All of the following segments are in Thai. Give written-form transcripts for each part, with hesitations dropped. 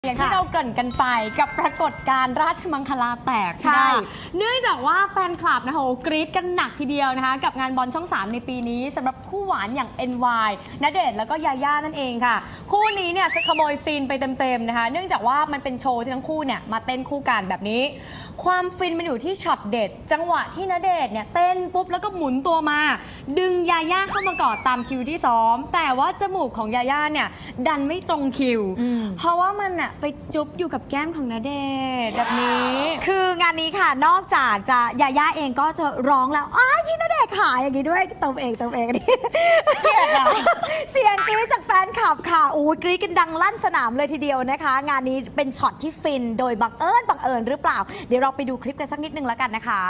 อย่างที่เราเกริ่นกันไปกับปรากฏการณ์ราชมังคลาแตกใช่เนื่องจากว่าแฟนคลับนะคะกรี๊ดกันหนักทีเดียวนะคะกับงานบอลช่อง 3ในปีนี้สำหรับคู่หวานอย่าง NY ณเดชน์แล้วก็ยาย่านั่นเองค่ะคู่นี้เนี่ยขโมยซีนไปเต็มๆนะคะเนื่องจากว่ามันเป็นโชว์ที่ทั้งคู่เนี่ยมาเต้นคู่กันแบบนี้ความฟินมันอยู่ที่ช็อตเด็ดจังหวะที่ณเดชน์เนี่ยเต้นปุ๊บแล้วก็หมุนตัวมาดึงยาย่าเข้ามากอดตามคิวที่ซ้อมแต่ว่าจมูกของยาย่าเนี่ยดันไม่ตรงคิวเพราะว่ามันอะไปจุ๊บอยู่กับแก้มของณเดชน์แบบนี้คืองานนี้ค่ะนอกจากจะยาย่าเองก็จะร้องแล้วอ้ายพี่ณเดชน์ขาอย่างนี้ด้วยเติมเองนี่เกลียดอะเสียงกรี๊ดจากแฟนคลับค่ะอู้กรี๊ดกันดังลั่นสนามเลยทีเดียวนะคะงานนี้เป็นช็อตที่ฟินโดยบังเอิญหรือเปล่าเดี๋ยวเราไปดูคลิปกันสักนิดนึงแล้วกันนะคะ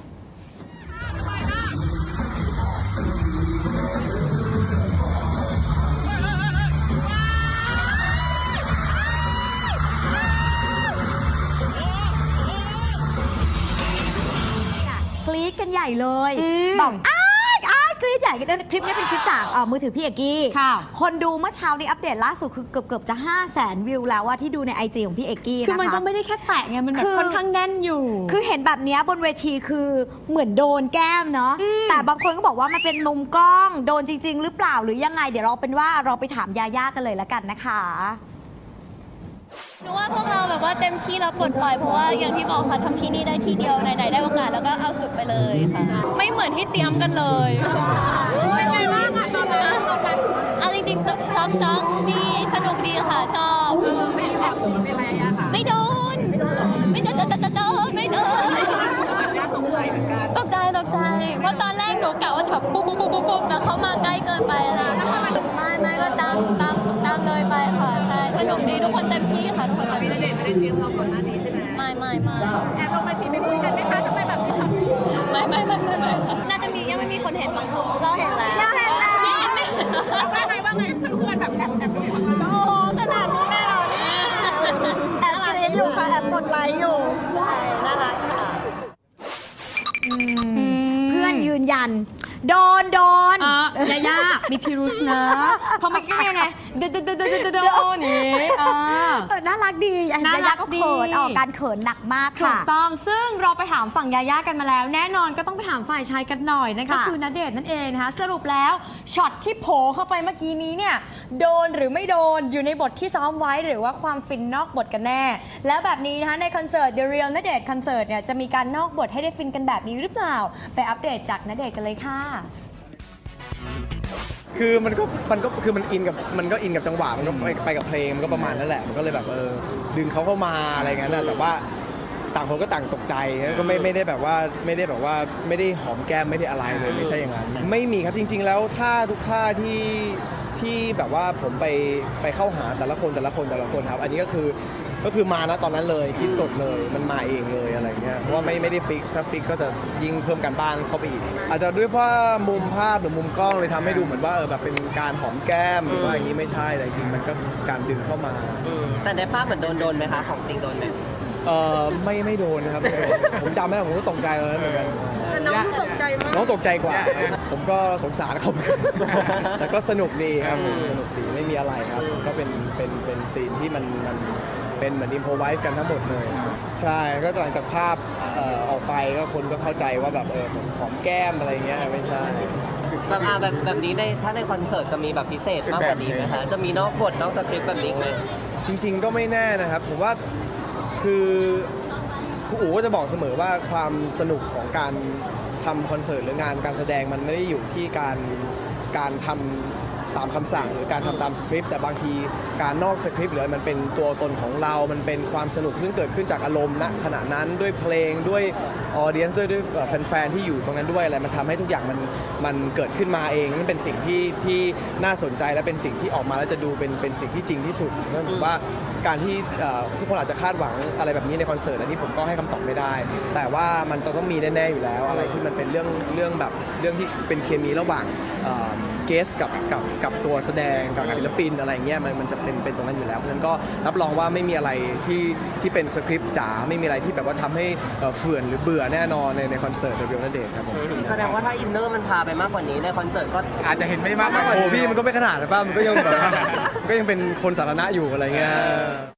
กรี๊ดกันใหญ่เลยบอกกรี๊ดใหญ่คลิปนี้เป็นคลิปจากมือถือพี่เอกกี้คนดูเมื่อเช้านี้อัปเดตล่าสุดคือเกือบจะ 500,000 วิวแล้วว่าที่ดูใน IG ของพี่เอกกี้นะคะคือมันก็ไม่ได้แค่แตะไงมันแบบค่อนข้างแน่นอยู่คือเห็นแบบนี้บนเวทีคือเหมือนโดนแก้มเนาะแต่บางคนก็บอกว่ามันเป็นมุมกล้องโดนจริงๆหรือเปล่าหรือยังไงเดี๋ยวเราเป็นว่าเราไปถามยาย่ากันเลยละกันนะคะหนูว่าพวกเราแบบว่าเต็มที่แล้วปลดปล่อยเพราะว่าอย่างที่บอกค่ะทำที่นี่ได้ที่เดียวไหนๆได้โอกาสแล้วก็เอาสุดไปเลยค่ะไม่เหมือนที่เตรียมกันเลยเป็นไงบ้างอะตอนนั้นเอาจริงๆช็อกดีสนุกดีค่ะชอบไม่แอบไม่ไหมอะค่ะไม่โดนตกใจเพราะตอนแรกหนูกะว่าจะแบบปุ๊บแต่เขามาใกล้เกินไปแล้วไม่ก็ตามเลยไปค่ะใช่สนุกดีทุกคนเต็มที่ค่ะทุกคนเต็มที่ไม่ได้เตรียมเราก่อนหน้านี้ใช่ไหมไม่แอบลงไปผิดไม่คุยกันไหมคะทำไมแบบนี้ค่ะไม่น่าจะมียังไม่มีคนเห็นมั้งคะเราเห็นแล้วว่าไงเพื่อนแบบแอบโอ้ขนาดนี้เลยเหรอแอบกรี๊ดอยู่ค่ะแอบกดไลค์อยู่ใช่น่ารักค่ะเพื่อนยืนยันโดนยาย่ามีพิรุษนะเพราะเมื่อกี้ไงโดนนี่น่ารักดียาย่าก็เขินออกการเขินหนักมากค่ะถูกต้องซึ่งเราไปถามฝั่งยาย่ากันมาแล้วแน่นอนก็ต้องไปถามฝ่ายชายกันหน่อยนั่นก็คือณเดชน์นั่นเองนะคะสรุปแล้วช็อตที่โผล่เข้าไปเมื่อกี้นี้เนี่ยโดนหรือไม่โดนอยู่ในบทที่ซ้อมไว้หรือว่าความฟินนอกบทกันแน่แล้วแบบนี้นะคะในคอนเสิร์ต The Real ณเดชน์คอนเสิร์ตเนี่ยจะมีการนอกบทให้ได้ฟินกันแบบนี้หรือเปล่าไปอัปเดตจากณเดชน์กันเลยค่ะคือมันอินกับจังหวะมันก็ไปกับเพลงมันก็ประมาณนั่นแหละมันก็เลยแบบดึงเขาเข้ามาอะไรเงี้ยนะแต่ว่าต่างคนก็ต่างตกใจก็ไม่ได้แบบว่าไม่ได้หอมแก้มไม่ได้อะไรเลยไม่ใช่อย่างนั้นไม่มีครับจริงๆแล้วทุกท่าที่แบบว่าผมไปเข้าหาแต่ละคนครับอันนี้ก็คือมานะตอนนั้นเลยคิดสดเลยมันมาเองเลยอะไรเงี้ยเพราะว่าไม่ได้ฟิกถ้าฟิกก็จะยิ่งเพิ่มการบ้านเข้าไปอีกอาจจะด้วยเพราะมุมภาพหรือมุมกล้องเลยทำให้ดูเหมือนว่าแบบเป็นการหอมแก้มหรือว่าอย่างนี้ไม่ใช่แต่จริงมันก็การดึงเข้ามาแต่ในภาพเหมือนโดนไหมคะของจริงโดนไหมไม่โดนนะครับผมจำได้ผมก็ตกใจตอนนั้นเหมือนกันน้องตกใจมากน้องตกใจกว่าผมก็สงสารเขาแต่ก็สนุกดีครับสนุกดีไม่มีอะไรครับก็เป็นซีนที่มันเป็นเหมือนอิมโพรไวส์กันทั้งหมดเลยใช่ก็หลังจากภาพออกไปก็คนก็เข้าใจว่าแบบหอมแก้มอะไรเงี้ยไม่ใช่แบบนี้ถ้าในคอนเสิร์ตจะมีแบบพิเศษมากกว่านี้ไหมคะจะมีนอกบทนอกสคริปต์แบบนี้ไหมจริงๆก็ไม่แน่นะครับผมว่าคือครูอู๋ก็จะบอกเสมอว่าความสนุกของการทำคอนเสิร์ตหรืองานการแสดงมันไม่ได้อยู่ที่การทำตามคำสั่งหรือการทำตามสคริปต์แต่บางทีการนอกสคริปต์หรือมันเป็นตัวตนของเรามันเป็นความสนุกซึ่งเกิดขึ้นจากอารมณ์ณขณะนั้นด้วยเพลงด้วยออเดียนซ์ด้วยแฟนๆที่อยู่ตรงนั้นด้วยอะไรมันทำให้ทุกอย่างมันเกิดขึ้นมาเองนั่นเป็นสิ่งที่น่าสนใจและเป็นสิ่งที่ออกมาแล้วจะดูเป็นสิ่งที่จริงที่สุดนั่นถือว่าการที่ทุกคนอาจจะคาดหวังอะไรแบบนี้ในคอนเสิร์ตอันนี้ผมก็ให้คำตอบไม่ได้แต่ว่ามันต้องมีแน่ๆอยู่แล้วอะไรที่มันเป็นเรื่องที่เป็นเคมีระหว่างเกสกับตัวแสดงกับศิลปินอะไรเงี้ยมันจะเป็นตรงนั้นอยู่แล้วเพราะฉะนั้นก็รับรองว่าไม่มีอะไรที่เป็นสคริปต์จ๋าไม่มีอะไรที่แบบว่าทำให้เฟื่อนหรือเบื่อแน่นอนในคอนเสิร์ตเดียวณเดชน์ครับผมแสดงว่าถ้าอินเนอร์มันพาไปมากกว่านี้ในคอนเสิร์ตก็อาจจะเห็นไม่มากกว่าโอ้พี่มันก็ไม่ขนาดนะป้ามันก็ยังแบบก็ยังเป็นคนสาธารณะอยู่อะไรเงี้ย